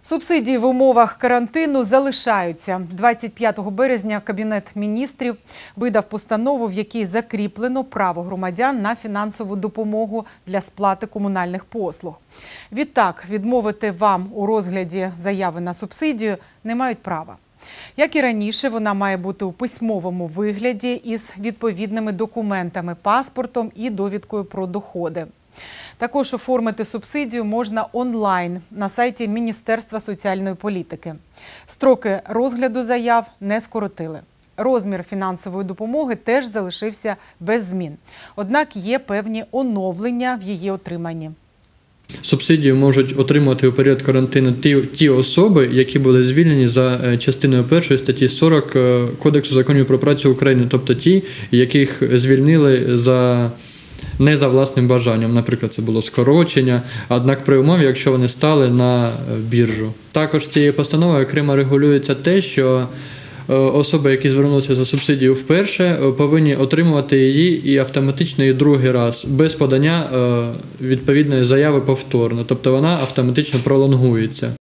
Субсидії в умовах карантину залишаються. 25 березня Кабінет міністрів видав постанову, в якій закріплено право громадян на фінансову допомогу для сплати комунальних послуг. Відтак, відмовити вам у розгляді заяви на субсидію не мають права. Як і раніше, вона має бути у письмовому вигляді із відповідними документами, паспортом і довідкою про доходи. Також оформити субсидію можна онлайн на сайті Міністерства соціальної політики. Строки розгляду заяв не скоротили. Розмір фінансової допомоги теж залишився без змін. Однак є певні оновлення в її отриманні. Субсидію можуть отримати у період карантину ті особи, які були звільнені за частиною 1 статті 40 Кодексу законів про працю України, тобто ті, яких звільнили не за власним бажанням, наприклад, це було скорочення, однак при умові, якщо вони стали на біржу. Також цією постановою окремо регулюється те, що особи, які звернулися за субсидію вперше, повинні отримувати її і автоматично і другий раз, без подання відповідної заяви повторно, тобто вона автоматично пролонгується.